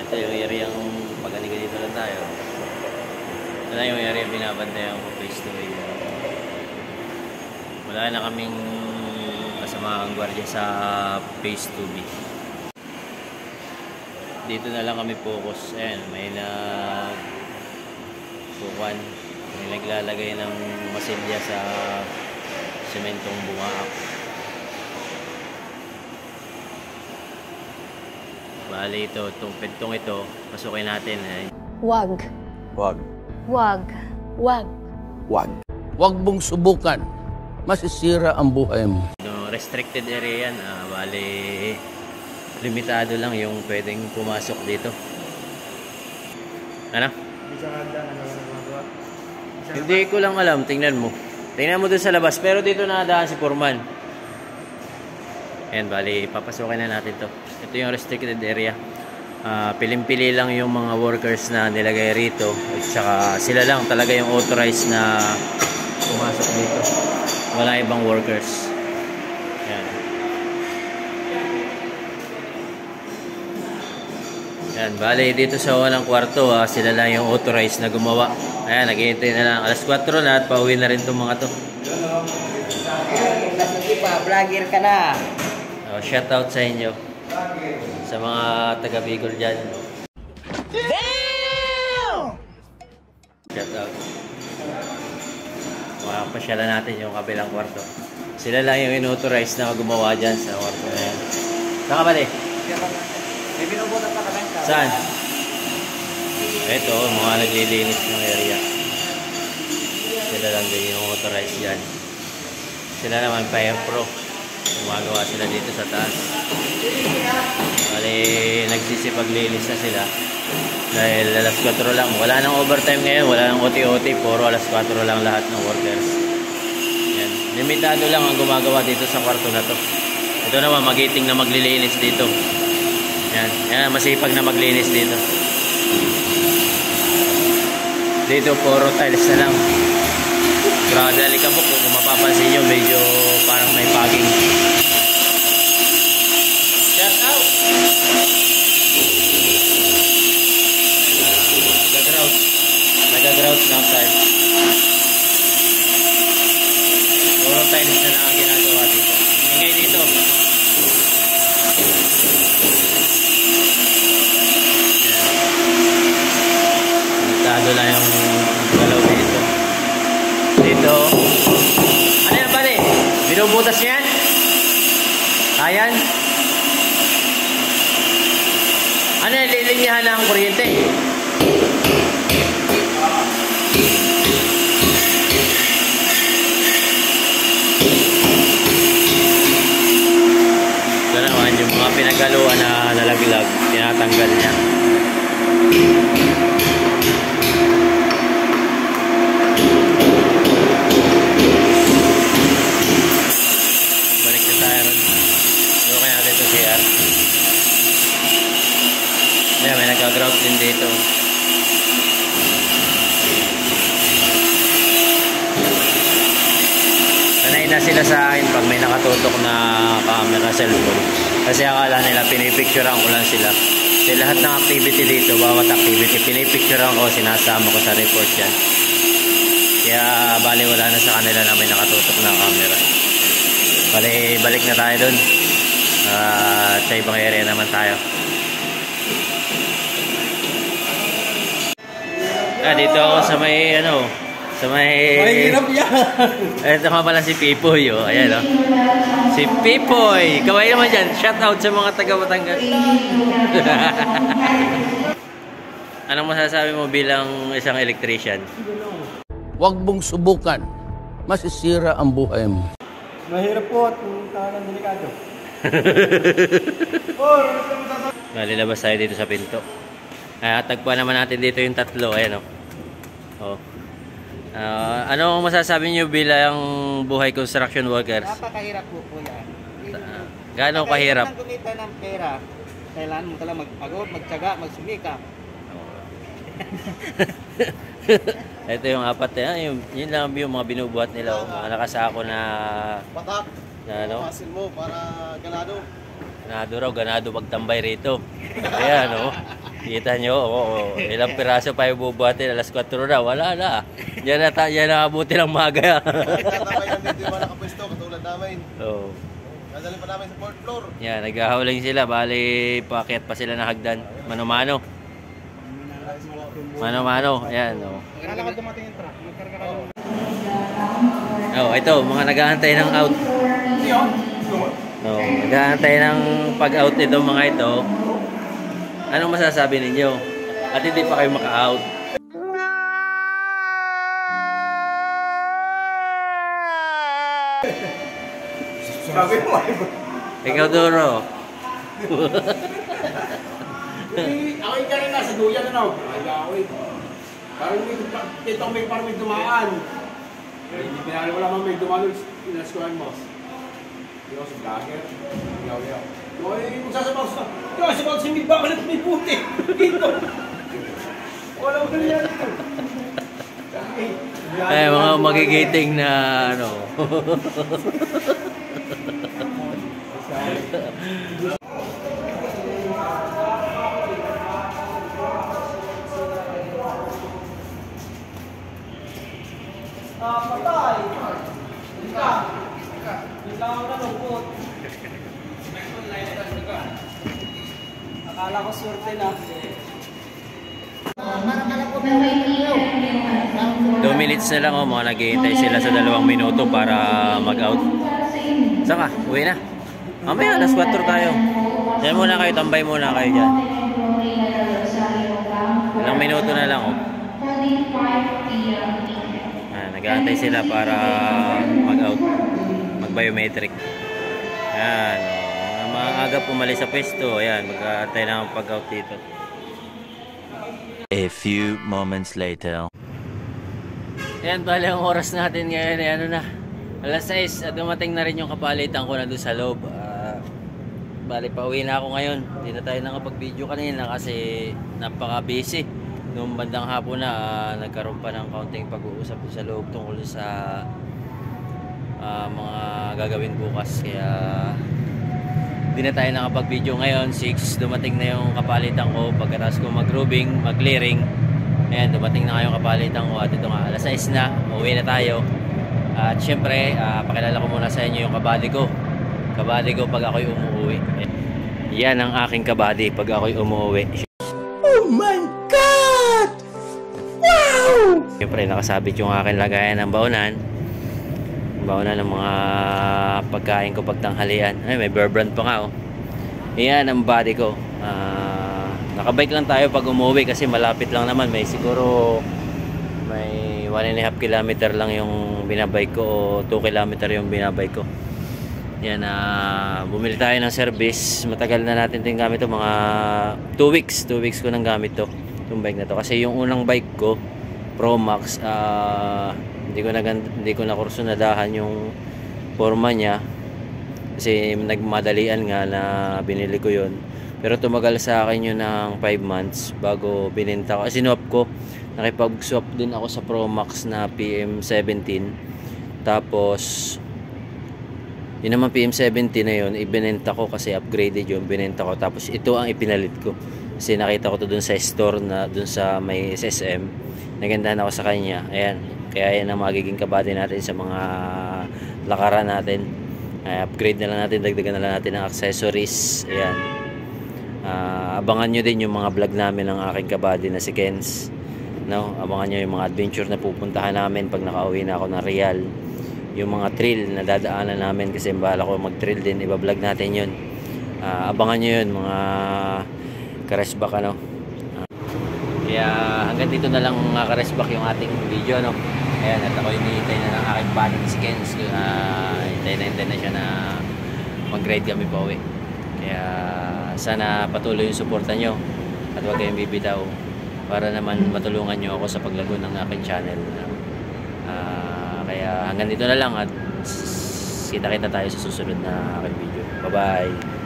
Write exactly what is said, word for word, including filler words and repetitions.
Ito yung area yung pag-aniga dito lang tayo. Ito na yung area binabantayan ko face to face. Wala na kaming kasamaang gwardiya sa phase two B. Dito na lang kami focus. Ayan, may nag bukuan. May naglalagay ng masilya sa sementong bumaak. Bali ito, itong pentong ito, pasukin natin. Eh. Wag. Wag. Wag. Wag. Wag. Wag mong subukan. Masisira ang buhay mo. No, restricted area yan. Ah, bali, limitado lang yung pwedeng pumasok dito. Ano? Hindi ko lang alam. Tingnan mo. Tingnan mo doon sa labas. Pero dito nakadaan si Foreman. Ayan, bali, papasukin na natin to. Ito yung restricted area. Uh, piling-pili lang yung mga workers na nilagay rito. At saka sila lang talaga yung authorized na pumasok dito. Wala ibang workers. Ayan. Ayan, bali, dito sa walang kwarto, uh, sila lang yung authorized na gumawa. Ayan, naghihintay na lang. Alas kwatro na at pauwi na rin itong mga to. Vlogger ka na. Oh, shout out sa inyo. Sa mga taga Bicol dyan. Damn! Shout out. Makapasyalan natin yung kabilang kwarto. Sila lang yung inauthorize na gumawa dyan sa kwarto na yan. Saan ka ba di? May binubutan pa ka lang. Saan? Ito, mga naglilinis ng area. Sila lang din yung authorized dyan. Sila naman Fire Pro. Gumagawa sila dito sa taas. Bali, nagsisipaglinis na sila. Dahil alas kwatro lang. Wala nang overtime ngayon. Wala nang O T O T. Puro alas kwatro lang lahat ng workers. Yan. Limitado lang ang gumagawa dito sa kwarto na to. Ito naman, magiting na maglilinis dito. Yan. Yan, masipag na maglinis dito. Dito, puro tiles na lang. Grabe alikabok. Kung mapapansin nyo, medyo parang may paging. Shout out! Nag-grout. Nag-grout ng time. Puro tiles na lang ang ginagawa dito. Ingay dito. Limitado lang yung galaw dito. Dito. Ano yan pare? Binubutas yan? Ayan. Ano yan? Lilinyahan ng kuryente. Ito naman yung mga pinagaluan na nalaglag. Tinatanggal niya. Ayan, may nag-grout din dito. Sanay na sila sa akin pag may nakatutok na camera, cellphone. Kasi akala nila pinipicturean ko lang sila. Kasi lahat ng activity dito, bawat activity, pinipicturean ko, sinasama ko sa report yan. Kaya bali wala na sa kanila na may nakatutok na camera. Bali, balik na tayo dun. Uh, sa ibang area naman tayo. Ah, dito ako sa may ano, sa may... Mahirap yan! Ito nga pala si Pipoy, oh. Ayan, oh. Si Pipoy! Kaway naman dyan. Shout out sa mga taga-Batangas. Anong masasabi mo bilang isang electrician? Wag mong subukan. Masisira ang buhay mo. Mahirap po at talagang delikado. Malilabas tayo dito sa pinto. Ay, tagpuan naman natin dito yung tatlo. Ayan, oh. Oh. Uh, ano ang masasabi nyo bilang buhay construction workers? Napakahirap po po yan. Uh, Gaano kahirap? Kailangan kumita ng pera. Kailangan mo talagang magpagod, magtyaga, magsumikap. Ito yung apat eh. Yung, yun lang yung mga binubuhat nila. Oh. Mga nakasako na... Patak. Na ano? Pasin mo para ganado. Ganado raw, ganado magtambay rito. Ayan, oh. Kita nyo, oo, ilang piraso pa yung bubuhatin, alas kwatro na, wala na. Yan na, ta- yan na abuti ng maga. Tatapay lang dito yung mga nakapwesto, katulad namin. Oo. Nadali pa namin sa fourth floor. Yan, naghahuling sila, bali paakyat pa sila na hagdan. Mano-mano. Mano-mano, ayan. Oh. Akala ko dumating yung truck. Magkarga ka lang. Oh, ito, mga nag-aantay ng out. No, nag-aantay ng pag-out nito mga ito. Anong masasabi ninyo? At hindi pa kayo maka-out. Sabi mo, Ikaw, Duro. Ako yung kanina sa duyan ano? Ay, ako eh. Parang may, dito may parang may dumaan. Hindi pinali wala mang may dumaan, pinaskuhan mo. Hindi ako sa vlogger. Yaw, yaw. Ay, magsasabaw sa... Ito, sabaw sa may bakalat may puti. Dito. Wala mo na yan ito. Ay, mga magigiting na ano. Ah, patay. Ika. Ikaw na lungkot. Akala ko swerte na. Two minutes na lang, oh, mga naghihintay sila sa dalawang minuto para mag-out. Saka, uwi na. Mamaya, alas kwatro tayo. Diyan muna kayo, tambay muna kayo dyan. Ilang minuto na lang, oh. Ah, nag-aantay sila para mag-out. Mag-biometric. Ayan, oh. Mga aga pumalis sa pwesto. Ayan, mag-aantay lang ang pag-out dito. A few moments later. Ayan, bali ang oras natin ngayon ay ano na, alas sais at dumating na rin yung kapalitan ko na doon sa loob. Uh, bali pa uwi na ako ngayon. Hindi na tayo nakapag-video kanina kasi napaka-busy. Noong bandang hapon na uh, nagkaroon pa ng kaunting pag-uusap sa loob tungkol sa uh, mga gagawin bukas. Kaya hindi na tayo nakapag-video ngayon. six, dumating na yung kapalitan ko. Pagkatapos ko mag-grooving, mag-clearing, ayan, dumating na ngayong kapalitan ko. At ito nga, alas sais na, uwi na tayo. At syempre, uh, pakilala ko muna sa inyo yung kabady ko. Kabady ko pag ako'y umuwi. Yan ang aking kabady pag ako'y umuwi. Oh my God! Wow! Syempre, nakasabit yung aking lagayan ng baunan. Baunan ng mga pagkain ko pagtanghalian. Ay, may bear brand pa nga, oh. Yan ang body ko. Uh, nakabike lang tayo pag umuwi kasi malapit lang naman. May siguro may one and a half kilometer lang yung binabike ko o two kilometer yung binabike ko. Yan, uh, bumili tayo ng service. Matagal na natin din gamit to, mga two weeks. two weeks ko nang gamit to, yung bike na to. Kasi yung unang bike ko, Pro Max, uh, hindi ko na hindi ko na kursunadahan yung forma niya kasi nagmadalian nga na binili ko yon. Pero tumagal sa akin yun ng five months bago bininta ko. Sinwap ko, nakipag-swap din ako sa Pro Max na P M seventeen. Tapos yun naman P M seventeen na yun, ibinenta ko kasi upgraded yung binenta ko. Tapos ito ang ipinalit ko kasi nakita ko to dun sa store na dun sa may S S M. Nagandahan ako sa kanya. Ayan, kaya yan ang magiging kabady natin sa mga lakaran natin. Ay, upgrade na lang natin, dagdagan na lang natin ng accessories. Ayan, uh, abangan nyo din yung mga vlog namin ng aking kabady na si Kens, no? Abangan nyo yung mga adventure na pupuntahan namin pag nakauwi na ako ng Real, yung mga trail na dadaanan namin kasi bahala ko mag trail din, iba-vlog natin yun. Uh, abangan nyo yun mga karesbak, ano? Kaya hanggang dito na lang mga karesbak yung ating video, no? Ayan, at ako hinihintay na ng aking buddy si Kens. Uh, hintay na hintay na siya na mag-ride kami pa uwi. Kaya sana patuloy yung suporta nyo at huwag kayong bibitaw para naman matulungan nyo ako sa paglago ng aking channel. Uh, kaya hanggang dito na lang at kita-kita tayo sa susunod na aking video. Bye bye!